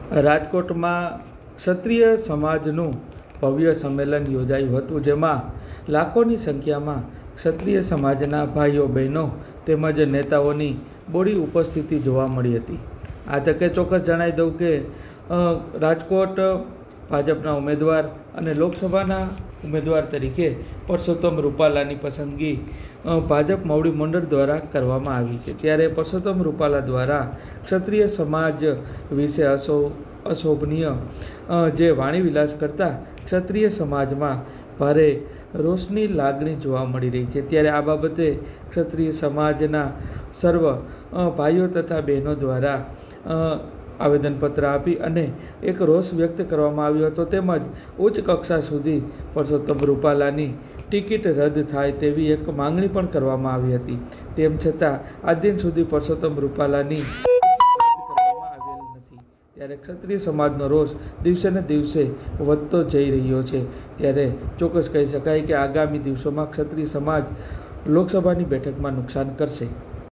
રાજકોટમાં ક્ષત્રિય સમાજનું ભવ્ય સંમેલન યોજાયું હતું, જેમાં લાખોની સંખ્યામાં ક્ષત્રિય સમાજના ભાઈઓ બહેનો તેમજ નેતાઓની બોડી ઉપસ્થિતિ જોવા મળી હતી. આ તકે ચોક્કસ જણાવી દઉં કે રાજકોટ ભાજપના ઉમેદવાર અને લોકસભાના ઉમેદવાર તરીકે પરસોત્તમ રૂપાલાની પસંદગી ભાજપ મવડી મંડળ દ્વારા કરવામાં આવી છે. ત્યારે પરસોત્તમ રૂપાલા દ્વારા ક્ષત્રિય સમાજ વિશે અશોભનીય જે વાણી વિલાસ કરતા ક્ષત્રિય સમાજમાં ભારે રોષની લાગણી જોવા મળી રહી છે. ત્યારે આ બાબતે ક્ષત્રિય સમાજના સર્વ ભાઈઓ તથા બહેનો દ્વારા આવેદનપત્ર આપી અને એક રોષ વ્યક્ત કરવામાં આવ્યો હતો. તેમજ ઉચ્ચ કક્ષા સુધી પરસોત્તમ રૂપાલાની ટિકિટ રદ થાય તેવી એક માંગણી પણ કરવામાં આવી હતી. તેમ છતાં આજ દિન સુધી પરસોત્તમ રૂપાલાની કરવામાં આવેલ નથી. ત્યારે ક્ષત્રિય સમાજનો રોષ દિવસે ને દિવસે વધતો જઈ રહ્યો છે. ત્યારે ચોક્કસ કહી શકાય કે આગામી દિવસોમાં ક્ષત્રિય સમાજ લોકસભાની બેઠકમાં નુકસાન કરશે.